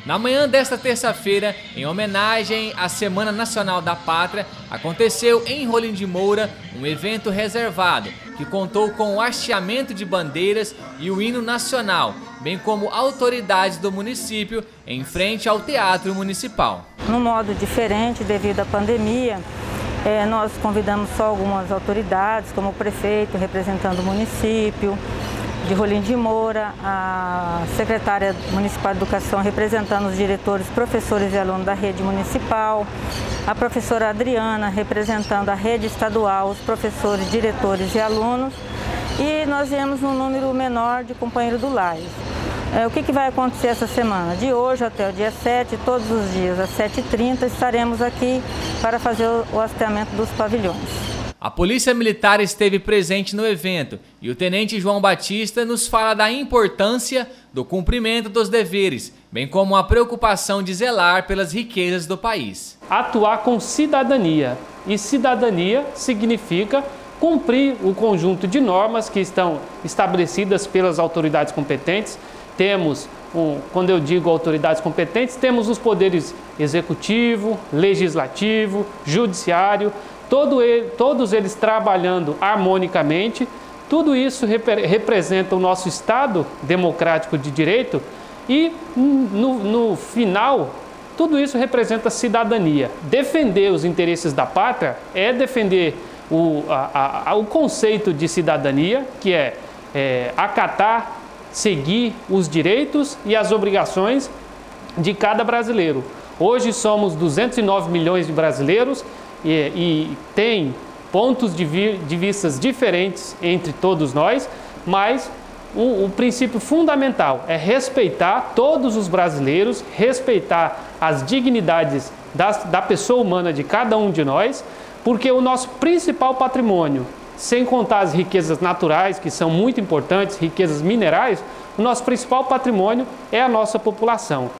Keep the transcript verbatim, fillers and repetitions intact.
Na manhã desta terça-feira, em homenagem à Semana Nacional da Pátria, aconteceu em Rolim de Moura um evento reservado que contou com o hasteamento de bandeiras e o hino nacional, bem como autoridades do município em frente ao Teatro Municipal. Num modo diferente devido à pandemia, é, nós convidamos só algumas autoridades, como o prefeito representando o município de Rolim de Moura, a secretária municipal de educação representando os diretores, professores e alunos da rede municipal, a professora Adriana representando a rede estadual, os professores, diretores e alunos, e nós viemos num número menor de companheiros do Lages. É, o que, que vai acontecer essa semana? De hoje até o dia sete, todos os dias às sete e trinta, estaremos aqui para fazer o hasteamento dos pavilhões. A Polícia Militar esteve presente no evento e o Tenente João Batista nos fala da importância do cumprimento dos deveres, bem como a preocupação de zelar pelas riquezas do país. Atuar com cidadania, e cidadania significa cumprir o conjunto de normas que estão estabelecidas pelas autoridades competentes. Temos, um, quando eu digo autoridades competentes, temos os poderes executivo, legislativo, judiciário, Todo ele, todos eles trabalhando harmonicamente. Tudo isso repre, representa o nosso Estado democrático de direito e, no, no final, tudo isso representa cidadania. Defender os interesses da pátria é defender o, a, a, o conceito de cidadania, que é, é acatar, seguir os direitos e as obrigações de cada brasileiro. Hoje somos duzentos e nove milhões de brasileiros, E, e tem pontos de, vi, de vistas diferentes entre todos nós, mas o, o princípio fundamental é respeitar todos os brasileiros, respeitar as dignidades das, da pessoa humana de cada um de nós, porque o nosso principal patrimônio, sem contar as riquezas naturais, que são muito importantes, riquezas minerais, o nosso principal patrimônio é a nossa população.